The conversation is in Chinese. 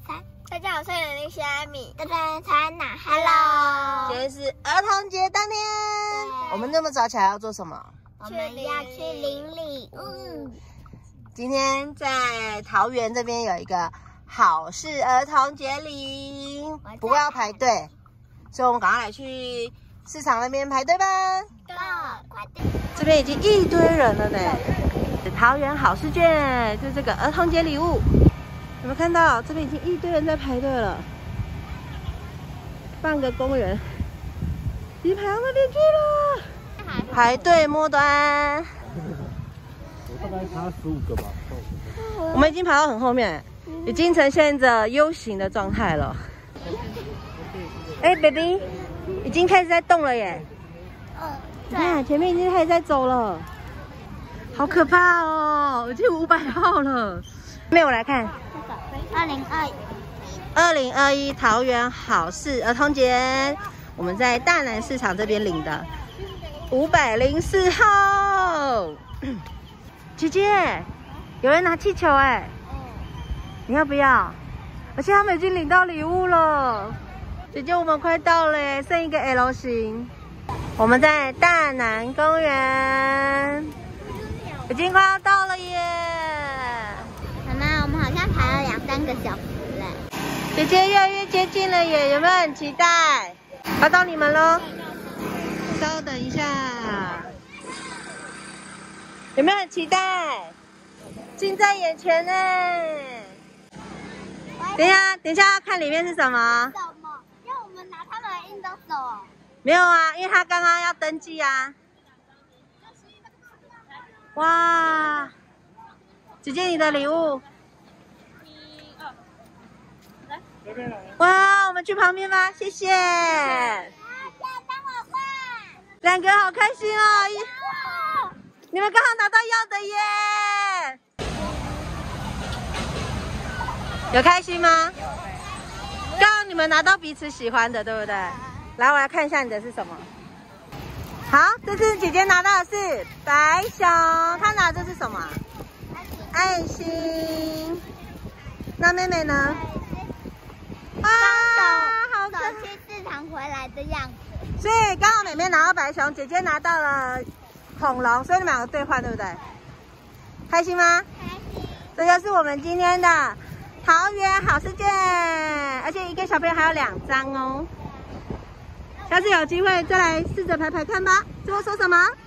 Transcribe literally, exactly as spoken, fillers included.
三。大家好，我是林丽阿米。大家猜哪 ？Hello。 今天是儿童节当天，我们那么早起来要做什么？ 我们要去领礼物。 今天在桃园这边有一个好事儿童节礼，不过要排队，所以我们赶快来去市场那边排队吧。 Go， 快点！ 这边已经一堆人了呢。桃园好事券就是这个儿童节礼物，有没有看到？这边已经一堆人在排队了，半个公园，已经排到那边去了。排队末端， 我大概差十五个吧。 我们已经排到很后面，已经呈现着 U 型的状态了。哎 ，baby， 已经开始在动了耶！你看前面已经开始在走了，好可怕哦！已经五百号了。没有，我来看。 二零二一， 二零二一桃园好事儿童节，我们在大南市场这边领的五百零四号。姐姐，有人拿气球哎，你要不要？而且他们已经领到礼物了。姐姐，我们快到了耶，剩一个 L 型。我们在大南公园，已经快要到了耶。 妈妈，我们好像排了两三个小时嘞。 姐姐越来越接近了耶，有没有很期待？要到你们喽！稍等一下，有没有很期待？近在眼前呢。等一下，等一下，要看里面是什么？ 什么？要我们拿他们的印章走哦？ 没有啊，因为他刚刚要登记啊。哇，姐姐你的礼物。哇，我们去旁边吧，谢谢。两个好开心哦！你们刚好拿到要的耶，有开心吗？刚刚你们拿到彼此喜欢的，对不对？来，我来看一下你的是什么。好，这次姐姐拿到的是白熊，她拿的是什么？爱心。那妹妹呢？ 啊，好可去市场回来的样子。 所以刚好妹妹拿到白熊，姐姐拿到了恐龙，所以你们两个兑换，对不对？开心吗？ 开心。 这就是我们今天的桃园好事券，而且一个小朋友还有两张哦。下次有机会再来试着排排看吧。最后说什么？